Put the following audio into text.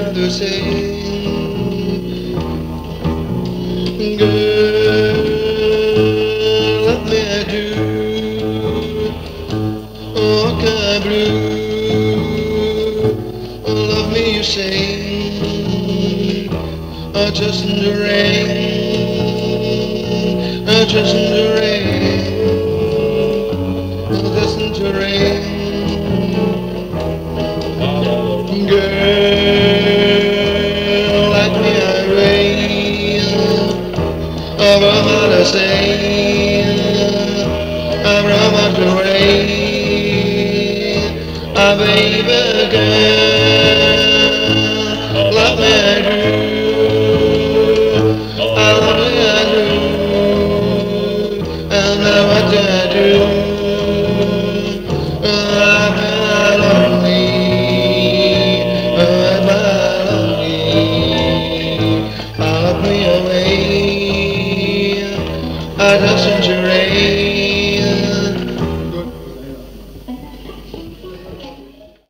mother say, girl, let me do okay blue. Love me, you say, just in the rain, just in the rain, just in the rain. Girl, like me I rain, over what I say, over what the rain, baby girl, love me I do, I love me I do, and now what do I do? I just in the rain.